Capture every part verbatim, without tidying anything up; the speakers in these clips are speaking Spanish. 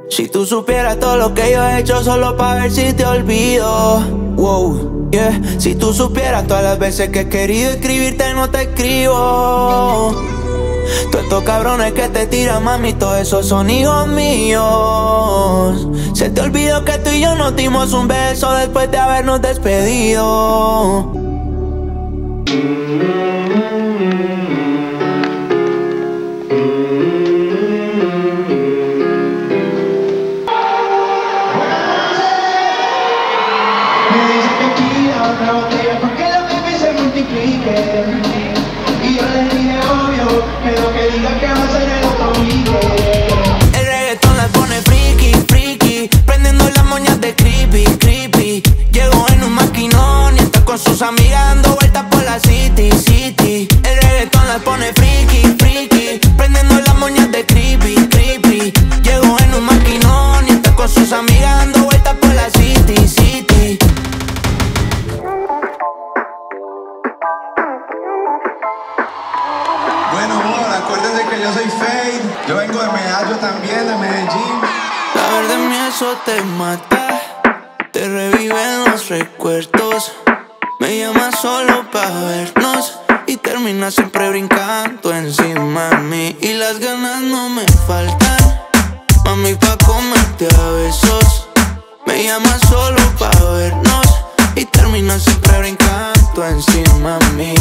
Si tú supieras todo lo que yo he hecho solo pa' ver si te olvido. Wow, yeah. Si tú supieras todas las veces que he querido escribirte y no te escribo. Todos estos cabrones que te tiran, mami, todos esos son hijos míos. Se te olvidó que tú y yo nos dimos un beso después de habernos despedido. Y yo le dije obvio, pero que diga que va a ser el otro weekend. El reggaetón las pone friki, friki, prendiendo las moñas de creepy, creepy. Llegó en un maquinón y está con sus amigas dando vueltas por la city, city. El reggaetón las pone friki, friki, prendiendo las moñas de creepy, creepy. Llegó en un maquinón y está con sus amigas dando vueltas por la city, city. Bueno, amor, acuérdense que yo soy Feid. Yo vengo de Medallo también, de Medellín. Saber de mí eso te mata, te reviven los recuerdos. Me llamas solo pa' vernos y terminas siempre brincando encima de mí. Y las ganas no me faltan, mami, pa' comerte a besos. Me llamas solo pa' vernos y terminas siempre brincando encima de mí.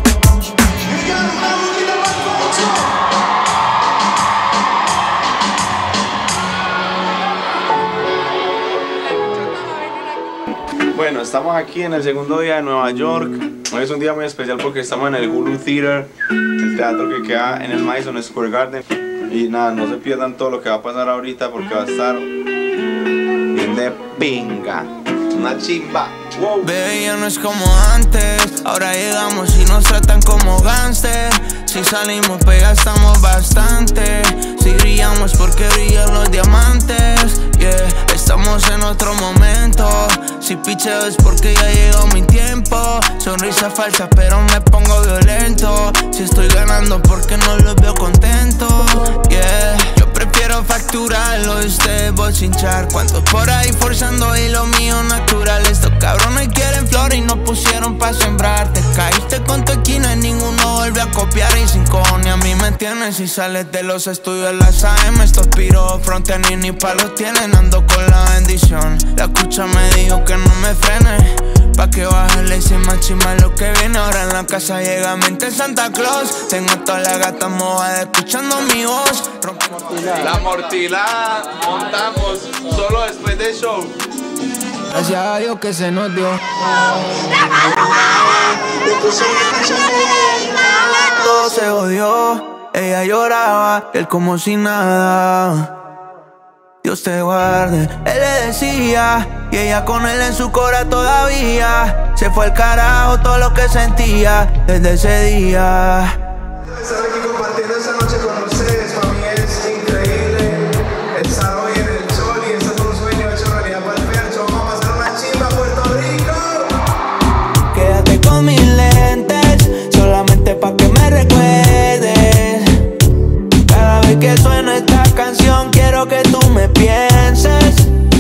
Bueno, estamos aquí en el segundo día de Nueva York. Hoy es un día muy especial porque estamos en el Hulu Theater, el teatro que queda en el Madison Square Garden. Y nada, no se pierdan todo lo que va a pasar ahorita porque va a estar bien de pinga. Una chimba. Wow. Baby, ya no es como antes. Ahora llegamos y nos tratan como gangster. Si salimos pega estamos bastante. Si brillamos porque brillan los diamantes. Yeah, estamos en otro momento. Si picheo es porque ya llegó mi tiempo. Sonrisa falsa pero me pongo violento. Si estoy ganando porque no los veo contentos. Yeah, yo prefiero facturarlo y ustedes bochinchar. Cuantos por ahí forzando y lo mío natural. Estos cabrones quieren flor y no pusieron pa' sembrar. Te caíste con tu esquina y ninguno vuelve a copiar. Y sin cojones a mí me tienes. Si sales de los estudios de las A M, estos piros frontean y ni palos tienen. Ando con la bendición. La escucha me dijo que no me frene, pa' que bajarle sin machimar lo que viene. Ahora en la casa llega mente Santa Claus. Tengo toda la gata mojada escuchando mi voz. La mortilada montamos solo después del show. Gracias a Dios que se nos dio. Todo se odió, ella lloraba, él como si nada. Dios te guarde, él le decía, y ella con él en su cora todavía. Se fue al carajo todo lo que sentía desde ese día. Estar aquí compartiendo esta noche con ustedes, para mí es increíble. Estar hoy en el sol y este es un sueño hecho realidad para el FERXXO. Vamos a hacer una chimba a Puerto Rico. Quédate con mis lentes, solamente pa' que me recuerdes. Cada vez que suena esta canción quiero que tú me pienses.